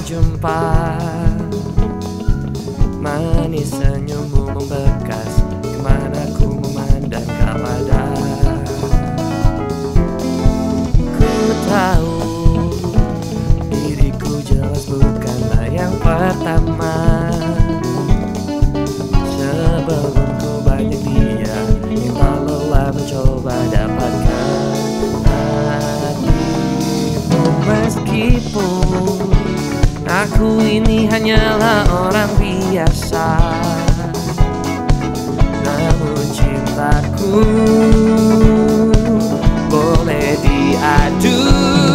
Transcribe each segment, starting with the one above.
jumpa. Manis senyummu membekas kemana ku memandang kau ada. Ku tahu diriku jelas bukanlah yang pertama. Sebelum ku banyak dia yang tak lelah mencoba dapatkan hatimu. Meskipun aku ini hanyalah orang biasa, namun cintaku boleh diadu.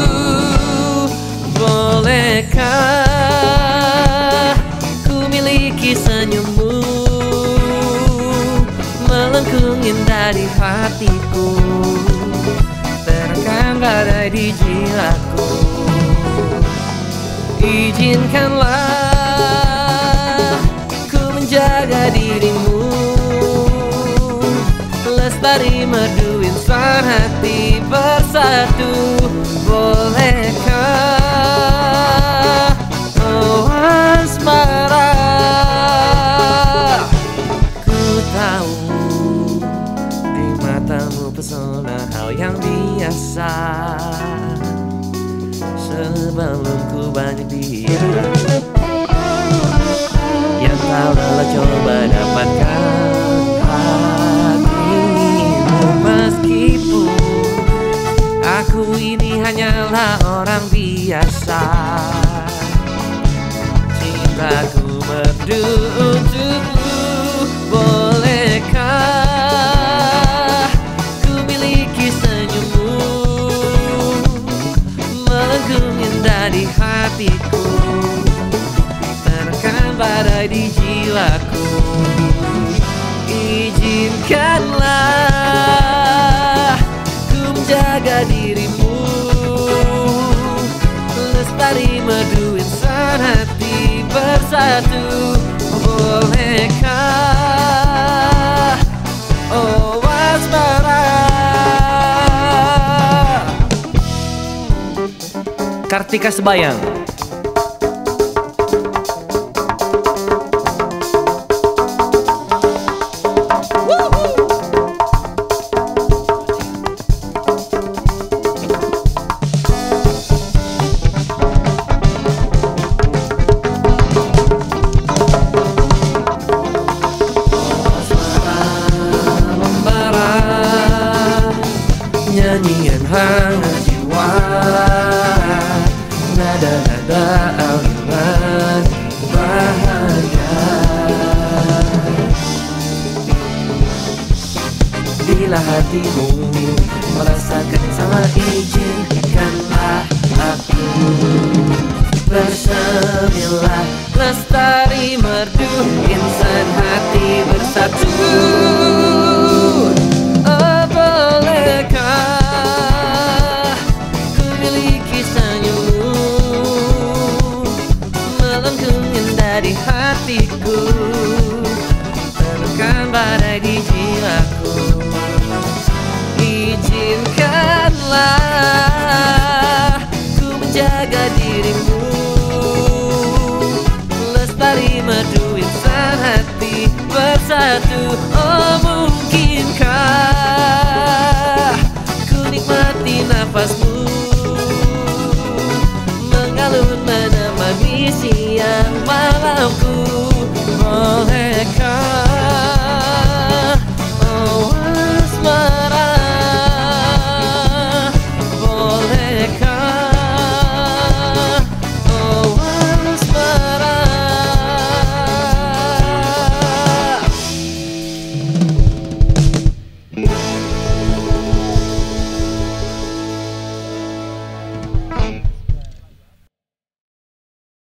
Bolehkah ku miliki senyummu melengkung indah di hatiku, terangkan badai di jiwaku. Izinkanlah ku menjaga dirimu, lestari merdu insan hati bersatu. Bolehkah oh asmara, ku tahu di matamu pesona hal yang biasa. Sebelum ku banyak dia yang tak lelah coba dapatkan hatimu. Meskipun aku ini hanyalah orang biasa, cintaku merdu untukmu. Bolehkah ku miliki senyummu melengkung indah di hatiku, terangkan badai di jiwaku. Izinkanlah ku menjaga dirimu, lestari merdu insan hati bersatu. Bolehkah oh asmara. Kartika Sebayang. Nyanyian hangat jiwa, nada-nada aliran bahagia. Bila hatimu merasakan yang sama, izinkanlah aku bersemilah, lestari merdu insan hati bersatu. Bolehkah ku miliki senyummu melengkung indah di hatiku, tenangkan badai di jiwaku. Izinkanlah ku menjaga dirimu, lestari merdu insan hati bersatu. Oh